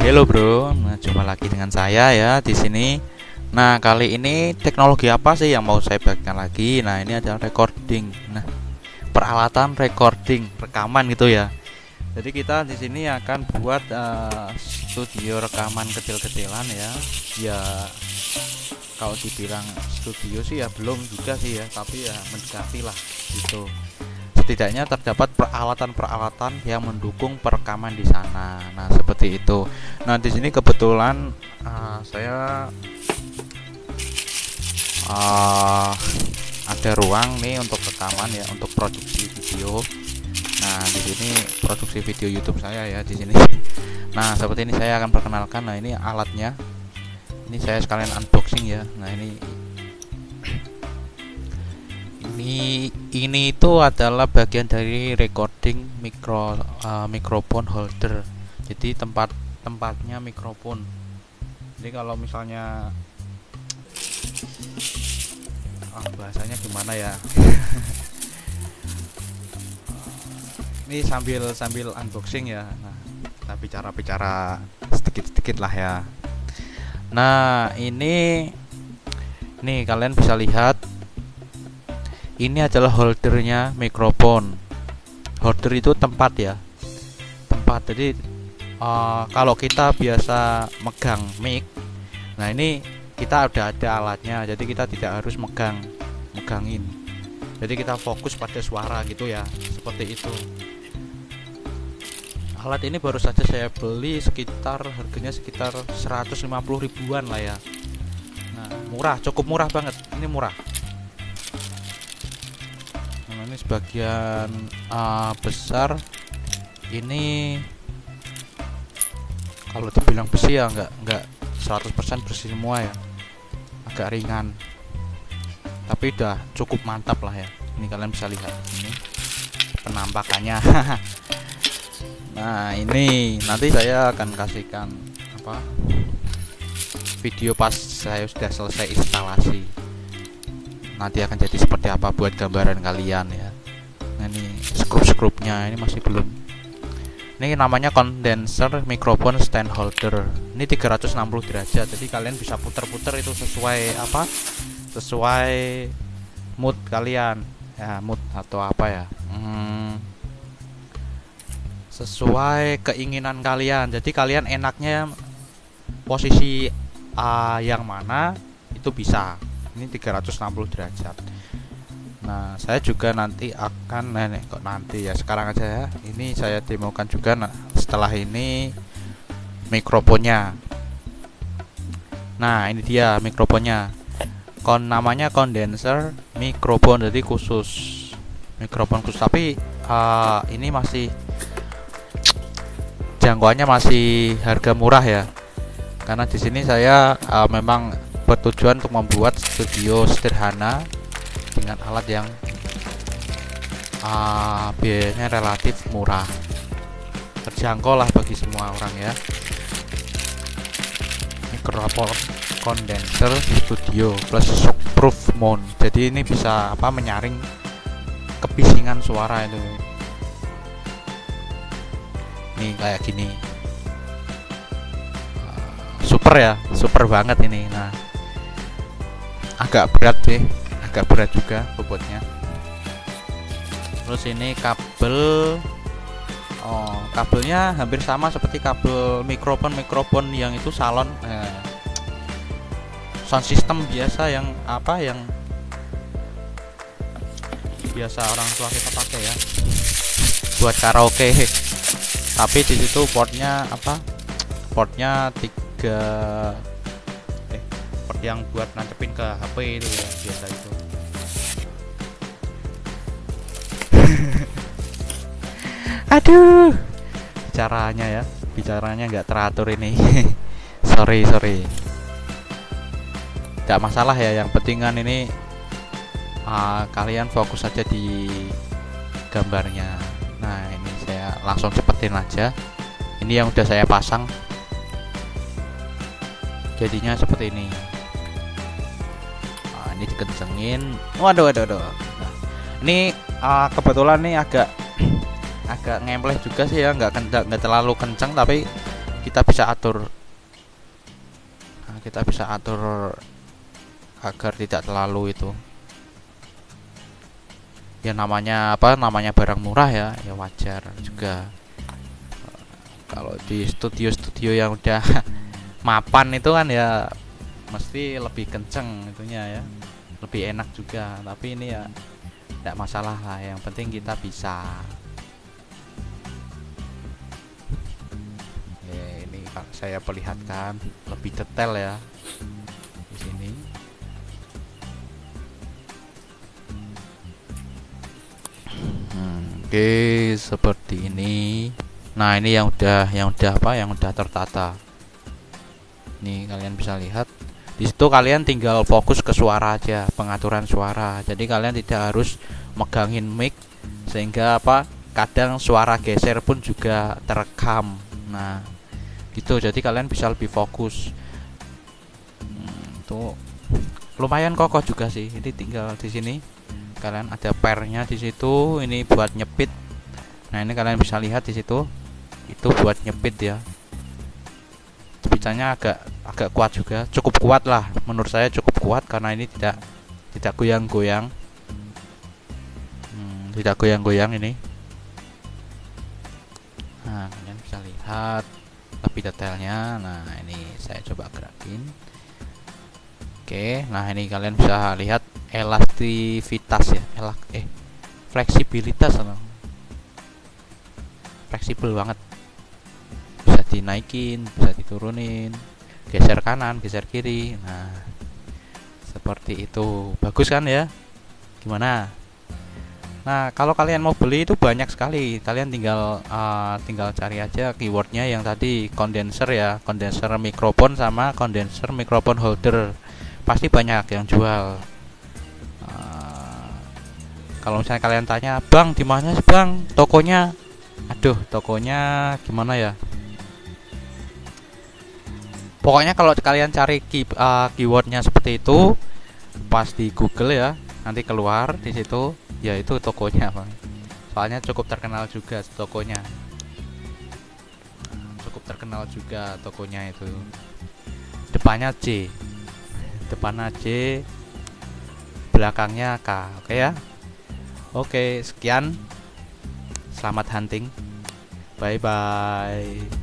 Halo bro, nah, jumpa lagi dengan saya ya di sini. Nah kali ini teknologi apa sih yang mau saya bagikan lagi? Nah ini adalah recording. Nah peralatan recording, rekaman gitu ya. Jadi kita di sini akan buat studio rekaman kecil-kecilan ya. Ya kalau dibilang studio sih ya belum juga sih ya, tapi ya mendekati lah gitu. Setidaknya terdapat peralatan-peralatan yang mendukung perekaman di sana. Nah, seperti itu. Nah, di sini kebetulan saya ada ruang nih untuk rekaman ya, untuk produksi video. Nah, di sini produksi video YouTube saya ya di sini. Nah, seperti ini saya akan perkenalkan. Nah, ini alatnya. Ini saya sekalian unboxing ya. Nah, ini itu adalah bagian dari recording microphone holder. Jadi tempatnya mikrofon. Jadi kalau misalnya bahasanya gimana ya? Ini sambil unboxing ya. Nah, kita bicara sedikit lah ya. Nah, ini nih kalian bisa lihat. Ini adalah holdernya mikrofon. Holder itu tempat ya. Tempat. Jadi kalau kita biasa megang mic, nah ini kita udah ada alatnya. Jadi kita tidak harus megangin. Jadi kita fokus pada suara gitu ya. Seperti itu. Alat ini baru saja saya beli harganya sekitar 150 ribuan lah ya. Nah, murah, cukup murah banget. Ini murah. Nah, ini sebagian besar ini kalau dibilang besi ya enggak 100% bersih semua ya. Agak ringan. Tapi udah cukup mantap lah ya. Ini kalian bisa lihat ini penampakannya. Nah, ini nanti saya akan kasihkan video pas saya sudah selesai instalasi. Nanti akan jadi seperti apa buat gambaran kalian ya. Nah, ini skrup-skrupnya ini masih belum. Ini namanya condenser microphone stand holder. Ini 360 derajat. Jadi kalian bisa puter-puter itu sesuai mood kalian. Ya, mood atau apa ya? Sesuai keinginan kalian. Jadi kalian enaknya posisi yang mana itu bisa. Ini 360 derajat. Nah, saya juga nanti akan sekarang aja ya. Ini saya demokan juga setelah ini mikrofonnya. Nah, ini dia mikrofonnya. Namanya condenser mikrofon, jadi mikrofon khusus. Tapi ini masih jangkauannya masih harga murah ya, karena di sini saya memang bertujuan untuk membuat studio sederhana dengan alat yang biayanya relatif murah, terjangkau lah bagi semua orang ya. Mikrofon condenser studio plus shockproof mount, jadi ini bisa menyaring kebisingan suara itu. Nih kayak gini, super banget ini. Nah, agak berat juga bobotnya. Terus ini kabelnya hampir sama seperti kabel mikrofon yang itu sound system biasa yang biasa orang tua kita pakai ya buat karaoke. Tapi di situ portnya 3 port yang buat nancepin ke HP itu ya, biasa itu. Aduh, bicaranya nggak teratur ini. sorry nggak masalah ya, yang penting kan ini kalian fokus aja di gambarnya. Nah, ini saya langsung cepetin aja. Ini yang udah saya pasang, jadinya seperti ini. Ini dikencengin. Waduh. Nah, ini kebetulan nih agak ngempleh juga sih ya, nggak terlalu kenceng, tapi kita bisa atur. Nah, kita bisa atur agar tidak terlalu itu. Ya namanya apa? Namanya barang murah ya, ya wajar juga. Kalau di studio-studio yang udah mapan itu kan ya mesti lebih kenceng itunya ya, lebih enak juga. Tapi ini ya tidak masalah lah, yang penting kita bisa. Ini saya perlihatkan lebih detail ya di sini. Oke, seperti ini. Nah, ini yang udah apa? Yang udah tertata. Nih, kalian bisa lihat. Di situ kalian tinggal fokus ke suara aja, pengaturan suara. Jadi kalian tidak harus megangin mic sehingga apa? Kadang suara geser pun juga terekam. Nah, gitu. Jadi kalian bisa lebih fokus. Tuh lumayan kokoh juga sih. Ini tinggal di sini. Kalian ada pairnya di situ. Ini buat nyepit. Nah, ini kalian bisa lihat di situ. Itu buat nyepit ya. Jepitannya agak kuat juga, cukup kuat lah menurut saya, cukup kuat karena ini tidak goyang-goyang. Tidak goyang-goyang ini. Nah, kalian bisa lihat lebih detailnya. Nah, ini saya coba gerakin. Oke, nah ini kalian bisa lihat elastivitas ya, fleksibilitas, fleksibel banget. Bisa dinaikin, bisa diturunin, geser kanan, geser kiri. Nah, seperti itu. Bagus kan ya? Gimana? Nah, kalau kalian mau beli itu banyak sekali. Kalian tinggal cari aja keywordnya yang tadi, condenser ya, condenser mikrofon sama condenser mikrofon holder. Pasti banyak yang jual. Kalau misalnya kalian tanya, "Bang, di mana sih, Bang? Tokonya?" Aduh, tokonya gimana ya? Pokoknya kalau kalian cari keywordnya seperti itu, pas di Google ya, nanti keluar di situ, ya itu tokonya. Soalnya cukup terkenal juga tokonya. Cukup terkenal juga tokonya itu. Depannya C. Depannya C, belakangnya K. Oke ya? Oke, sekian. Selamat hunting. Bye bye.